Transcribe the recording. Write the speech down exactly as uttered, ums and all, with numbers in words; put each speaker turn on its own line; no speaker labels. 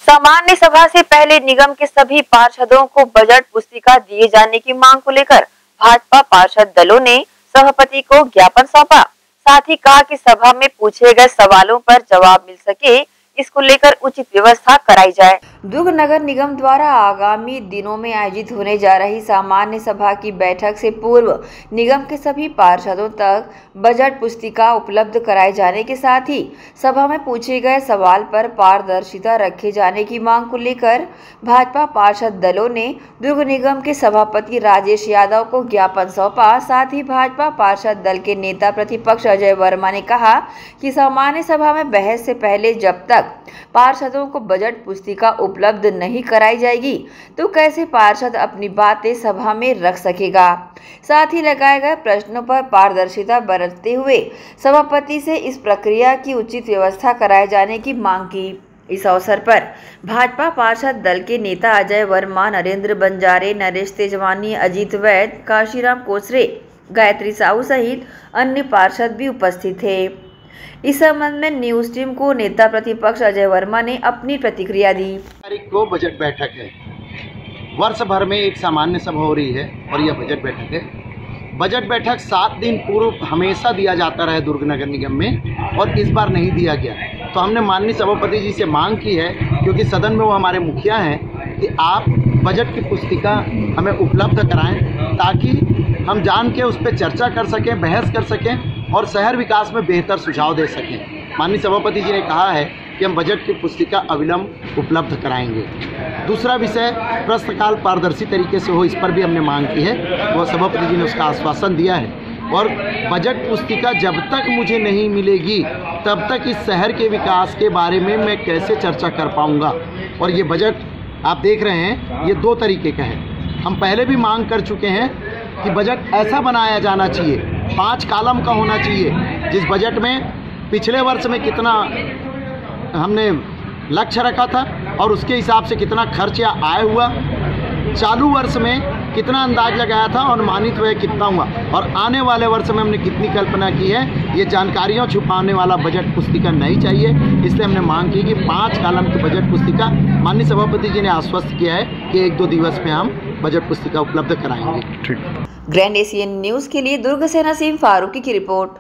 सामान्य सभा से पहले निगम के सभी पार्षदों को बजट पुस्तिका दिए जाने की मांग को लेकर भाजपा पार्षद दलों ने सभापति को ज्ञापन सौंपा। साथ ही कहा कि सभा में पूछे गए सवालों पर जवाब मिल सके, इसको लेकर उचित व्यवस्था कराई जाए। दुर्ग नगर निगम द्वारा आगामी दिनों में आयोजित होने जा रही सामान्य सभा की बैठक से पूर्व निगम के सभी पार्षदों तक बजट पुस्तिका उपलब्ध कराए जाने के साथ ही सभा में पूछे गए सवाल पर पारदर्शिता रखे जाने की मांग को लेकर भाजपा पार्षद दलों ने दुर्ग निगम के सभापति राजेश यादव को ज्ञापन सौंपा। साथ ही भाजपा पार्षद दल के नेता प्रतिपक्ष अजय वर्मा ने कहा कि सामान्य सभा में बहस से पहले जब तक पार्षदों को बजट पुस्तिका उपलब्ध नहीं कराई जाएगी तो कैसे पार्षद अपनी बातें सभा में रख सकेगा। साथ ही लगाए गए प्रश्नों पर पारदर्शिता बरतते हुए सभापति से इस प्रक्रिया की उचित व्यवस्था कराए जाने की मांग की। इस अवसर पर भाजपा पार्षद दल के नेता अजय वर्मा, नरेंद्र बंजारे, नरेश तेजवानी, अजीत वैद, काशीराम कोसरे, गायत्री साहू सहित अन्य पार्षद भी उपस्थित थे। इस संबंध में न्यूज टीम को नेता प्रतिपक्ष अजय वर्मा ने अपनी प्रतिक्रिया दी।
तारीख को बजट बैठक है। वर्ष भर में एक सामान्य सभा हो रही है और यह बजट बैठक है। बजट बैठक सात दिन पूर्व हमेशा दिया जाता रहा दुर्ग नगर निगम में और इस बार नहीं दिया गया। तो हमने माननीय सभापति जी से मांग की है, क्योंकि सदन में वो हमारे मुखिया हैं, कि आप बजट की पुस्तिका हमें उपलब्ध कराएं ताकि हम जान के उस पर चर्चा कर सकें, बहस कर सकें और शहर विकास में बेहतर सुझाव दे सकें। माननीय सभापति जी ने कहा है कि हम बजट की पुस्तिका अविलंब उपलब्ध कराएंगे। दूसरा विषय प्रश्नकाल पारदर्शी तरीके से हो, इस पर भी हमने मांग की है। वो सभापति जी ने उसका आश्वासन दिया है। और बजट पुस्तिका जब तक मुझे नहीं मिलेगी तब तक इस शहर के विकास के बारे में मैं कैसे चर्चा कर पाऊँगा। और ये बजट आप देख रहे हैं, ये दो तरीके का है। हम पहले भी मांग कर चुके हैं कि बजट ऐसा बनाया जाना चाहिए, पाँच कॉलम का होना चाहिए, जिस बजट में पिछले वर्ष में कितना हमने लक्ष्य रखा था और उसके हिसाब से कितना खर्च या आय हुआ, चालू वर्ष में कितना अंदाज लगाया था और अनुमानित व्यय कितना हुआ, और आने वाले वर्ष में हमने कितनी कल्पना की है। ये जानकारियाँ छुपाने वाला बजट पुस्तिका नहीं चाहिए। इसलिए हमने मांग की कि पाँच कॉलम की बजट पुस्तिका, माननीय सभापति जी ने आश्वस्त किया है कि एक दो दिवस में हम बजट पुस्तिका उपलब्ध कराएंगे।
ठीक। ग्रैंड एशियन न्यूज़ के लिए दुर्ग से नसीम फारूकी की रिपोर्ट।